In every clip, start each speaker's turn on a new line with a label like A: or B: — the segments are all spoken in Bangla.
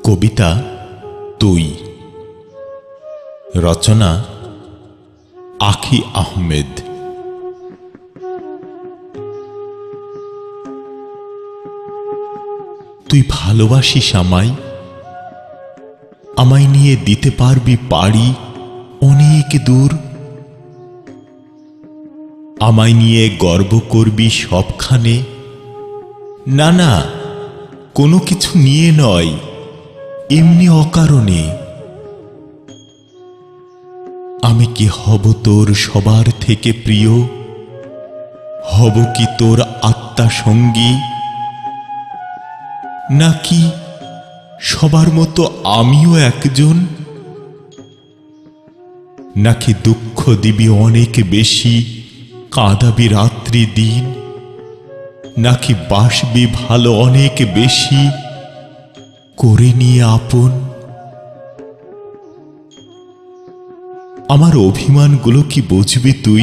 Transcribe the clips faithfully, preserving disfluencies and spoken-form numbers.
A: কবিতা তুই, রচনা আখি আহমেদ। তুই ভালোবাসিস আমায়, আমায় নিয়ে দিতে পারবি পাড়ি অনেক দূর। আমায় নিয়ে গর্ব করবি সবখানে, না না কোনো কিছু নিয়ে নয়, এমনি অকারণে। আমি কি হব তোর সবার থেকে প্রিয়, হব কি তোর আত্মা সঙ্গী, নাকি সবার মতো আমিও একজন? নাকি দুঃখ দিবি অনেক বেশি, কাঁদাবি রাত্রি দিন, নাকি বাসবি ভালো অনেক বেশি করে নিয়ে আপন? আমার অভিমানগুলো কি বুঝবি তুই,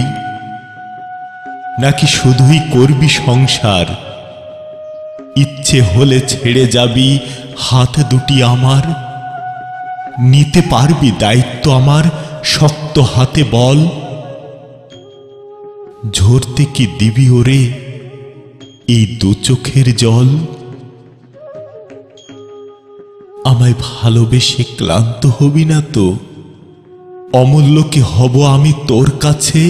A: নাকি শুধুই করবি সংসার? ইচ্ছে হলে ছেড়ে যাবি হাত দুটি আমার, নিতে পারবি দায়িত্ব আমার শক্ত হাতে বল? ঝরতে কি দিবি ওরে এই দু চোখের জল? আমায় ভালোবেসে ক্লান্ত হবি না তো? অমূল্য কি হব আমি তোর কাছে?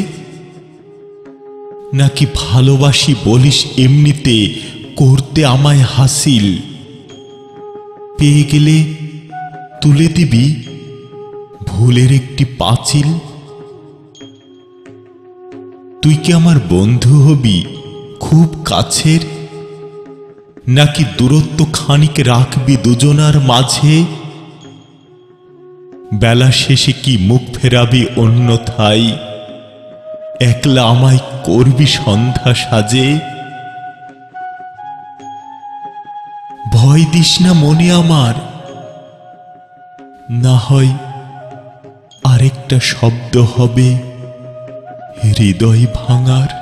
A: নাকি ভালোবাসি বলিস এমনিতে করতে আমায় হাসিল? পেয়ে গেলে তুলে দিবি ভুলের একটি পাঁচিল? তুই কি আমার বন্ধু হবি খুব কাছের, নাকি দূরত্ব খানিক রাখবি দুজনার মাঝে? বেলা শেষে কি মুখ ফেরাবি অন্যথায়, একলা আমায় করবি সন্ধ্যা সাজে? ভয় দিস না মনে আমার, না হয় আরেকটা শব্দ হবে হৃদয় ভাঙার।